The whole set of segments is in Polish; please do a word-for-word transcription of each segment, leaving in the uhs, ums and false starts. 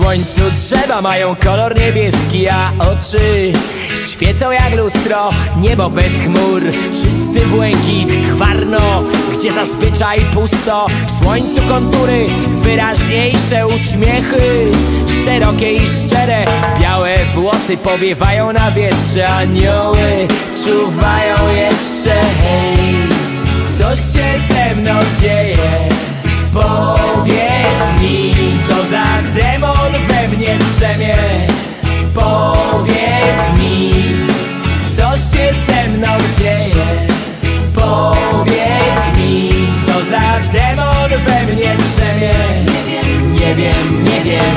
słońcu drzewa mają kolor niebieski, a oczy świecą jak lustro. Niebo bez chmur, czysty błękit, gwarno, gdzie zazwyczaj pusto. W słońcu kontury, wyraźniejsze uśmiechy, szerokie i szczere. Białe włosy powiewają na wietrze, anioły czuwają jeszcze. Hej, co się ze mną dzieje? Powiedz mi, co za demon we mnie drzemie. Powiedz mi, co się ze mną dzieje. Powiedz mi, co za demon we mnie drzemie. Nie wiem, nie wiem.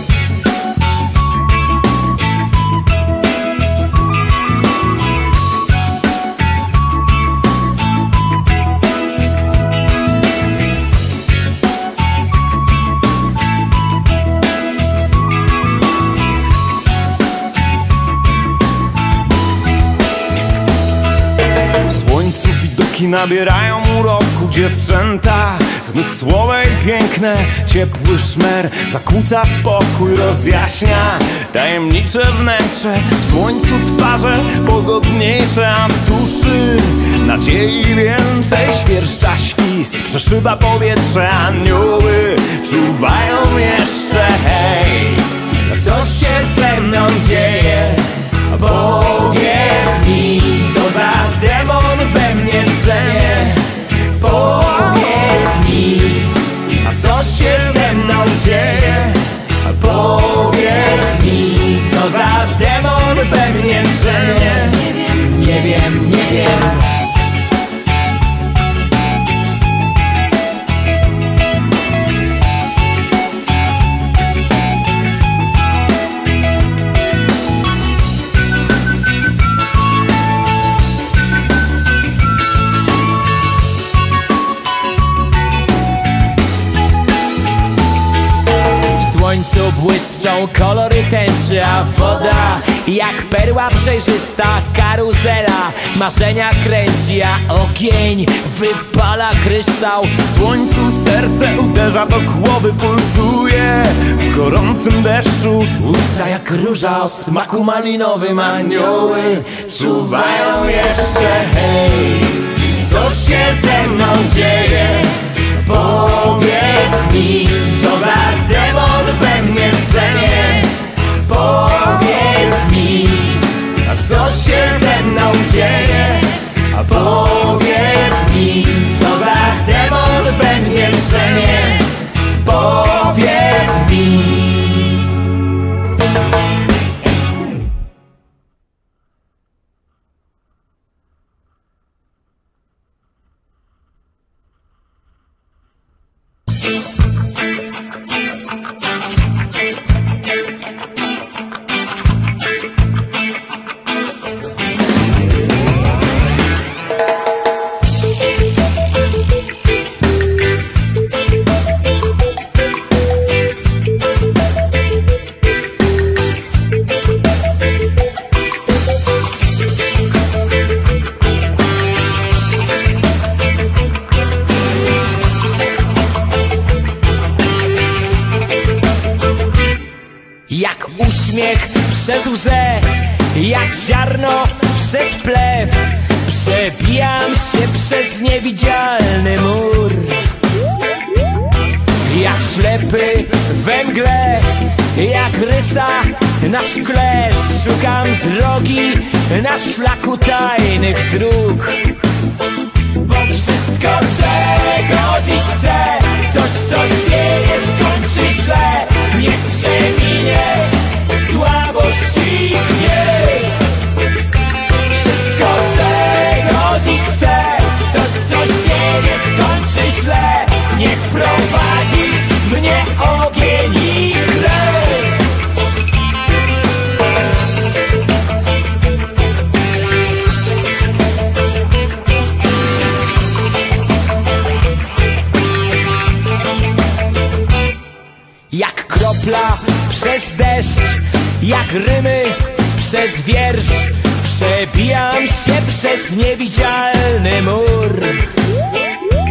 Nabierają uroku dziewczęta, zmysłowe i piękne. Ciepły szmer zakłóca spokój, rozjaśnia tajemnicze wnętrze. W słońcu twarze pogodniejsze, a w duszy nadziei więcej. Świerszcza świst, przeszyba powietrze, anioły czuwają jeszcze. Hej, co się ze mną dzieje? Powiedz mi, co za demon we mnie drzemie. Powiedz mi, a co się ze mną dzieje? Powiedz mi, co za demon we mnie drzemie. Nie wiem, nie wiem. W słońcu błyszczą kolory tęczy, a woda jak perła przejrzysta. Karuzela marzenia kręci, a ogień wypala kryształ. W słońcu serce uderza do głowy, pulsuje w gorącym deszczu. Usta jak róża o smaku malinowym, anioły czuwają jeszcze. Hej, co się ze mną dzieje? Powiedz mi, co za demon we mnie drzemie. Powiedz mi, a co się ze mną dzieje? A powiedz mi, co za demon we mnie drzemie. Powiedz mi. Jak uśmiech przez łzę, jak ziarno przez plew, przebijam się przez niewidzialny mur. Jak ślepy we mgle, jak rysa na szkle, szukam drogi na szlaku tajnych dróg. Bo wszystko, czego dziś chcę, coś, co się nie skończy źle, niech przeminie słabość i gniew. Wszystko, czego dziś chcę, coś, co się nie skończy źle, niech prowadzi mnie ogień i krew. Jak kropla przez deszcz, jak rymy przez wiersz, przebijam się przez niewidzialny mur.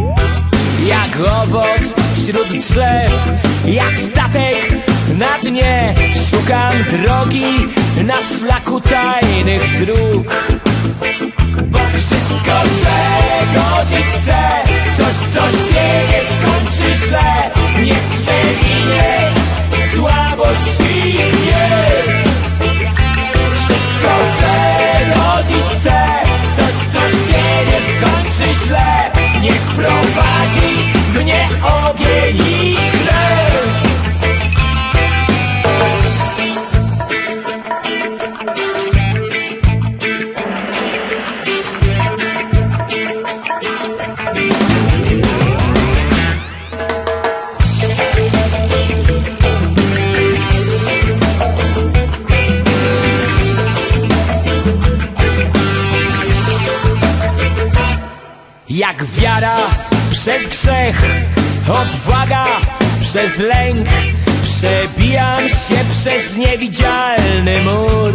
Jak owoc wśród drzew, jak statek na dnie, Szukam drogi na szlaku tajnych dróg, bo wszystko, czego dziś chcę, coś, co się nie skończy źle, nie przeminie słabość i gniew. Wszystko, czego dziś chcę, coś, co się nie skończy źle, niech prowadzi mnie ogień i krew. Jak wiara przez grzech, odwaga przez lęk, przebijam się przez niewidzialny mur.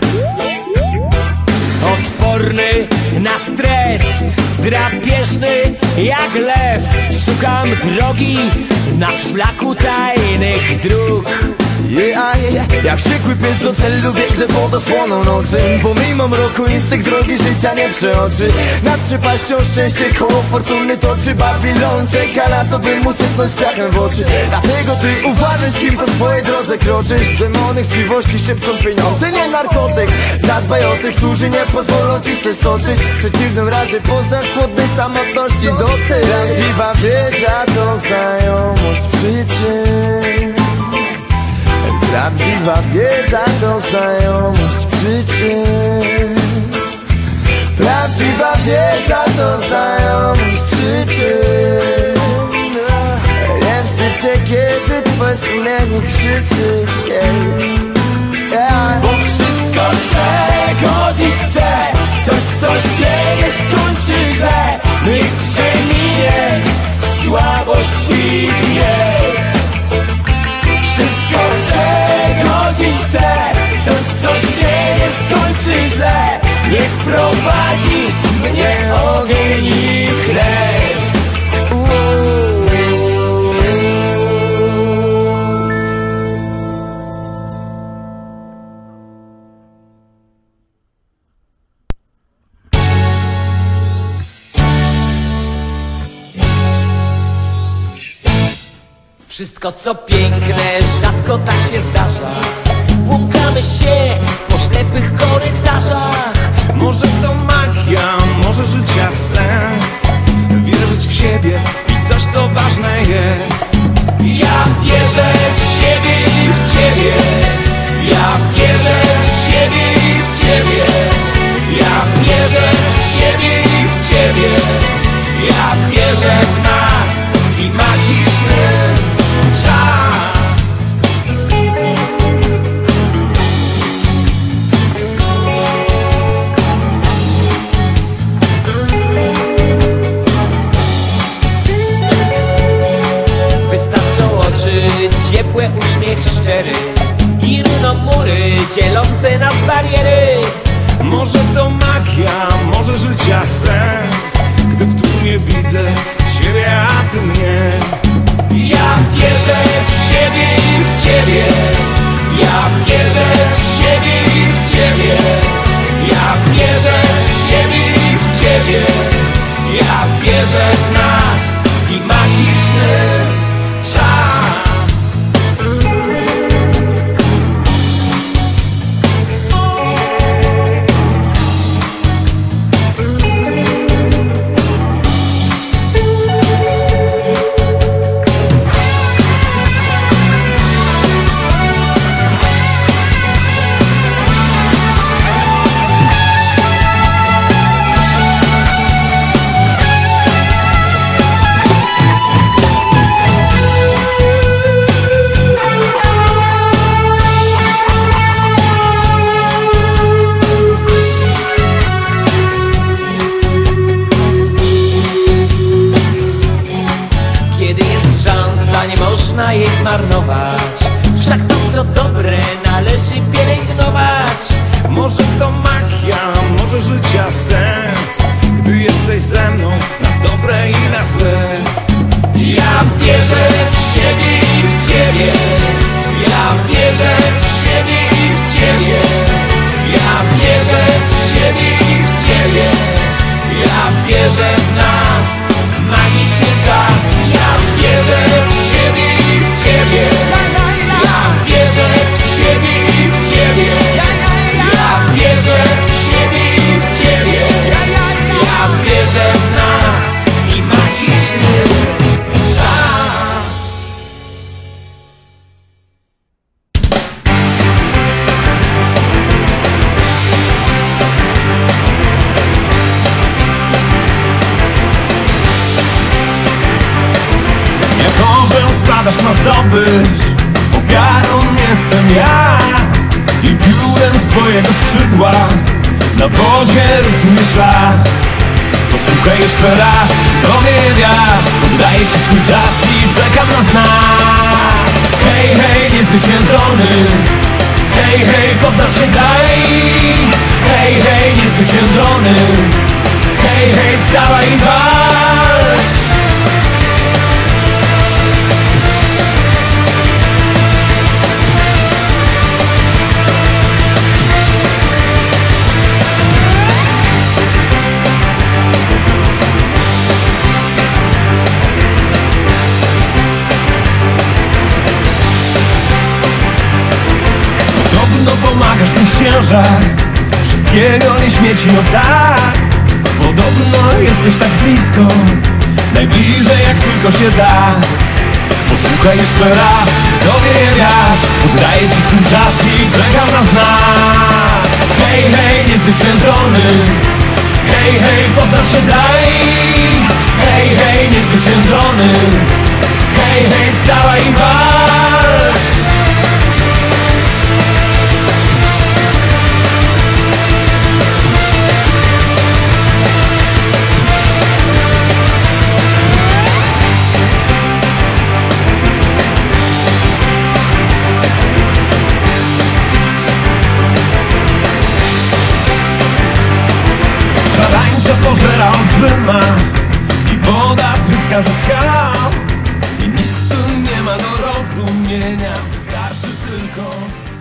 Odporny na stres, drapieżny jak lew, szukam drogi na szlaku tajnych dróg. Yeah, yeah. Jak wściekły pies do celu biegnę pod osłoną nocy, pomimo mroku instynkt drogi życia nie przeoczy. Nad przepaścią szczęście koło fortuny toczy. Babilon czeka na to, by mu sypnąć piachem w oczy. Dlatego ty uważaj, z kim po swojej drodze kroczysz. Demony chciwości szepczą pieniądze, nie narkotyk. Zadbaj o tych, którzy nie pozwolą ci się stoczyć. W przeciwnym razie poznasz chłodnej samotności docy. Prawdziwa wiedza to znajomość przyczyn. Prawdziwa wiedza to znajomość przyczyn. Prawdziwa wiedza to znajomość przyczyn. Nie wstydź się, kiedy twoje sumienie krzyczy. Yeah. Yeah. Bo wszystko, czego dziś chcę, coś, co się nie skończy źle, niech przeminie słabość i gniew. Wszystko, czego dziś chcę, coś, co się nie skończy źle, niech prowadzi mnie ogień i krew. Wszystko, co piękne, rzadko tak się zdarza. Błąkamy się po ślepych korytarzach. Może to magia, może życia sens. Wierzyć w siebie i coś, co ważne jest. Ja wierzę w siebie i w ciebie. Ja wierzę w siebie i w ciebie. Ja wierzę w siebie i w ciebie. Ja wierzę w nas i magiczny czas. Wystarczą oczy, ciepły uśmiech szczery i runą mury dzielące nas bariery. Może to magia, może życia sens, gdy w tłumie widzę siebie, a ty mnie. Ja wierzę w siebie i w ciebie. Ja wierzę w siebie i w ciebie. Ja wierzę w siebie i w ciebie. Ja wierzę w nas i magiczny czas. zdobyć. Ofiarą jestem ja i piórem z twojego skrzydła na wodzie rysuję szlak. Posłuchaj jeszcze raz, to wiem ja, oddaję ci swój czas i czekam na znak. Hej, hej, niezwyciężony, hej, hej, poznać się daj. Hej, hej, niezwyciężony, hej, hej, wstawaj i walcz. Podobno pomagasz mi księża, wszystkiego nie śmieci, no tak. Podobno jesteś tak blisko, najbliżej jak tylko się da. Posłuchaj jeszcze raz, dowiem jak, oddaję ci swój czas i czekam na znak. Hej, hej, niezwyciężony, hej, hej, poznać się daj. Hej, hej, niezwyciężony, hej, hej, wstawaj i walcz. Szarańcza pożera olbrzyma i woda tryska ze skał. I nic tu nie ma do rozumienia, wystarczy tylko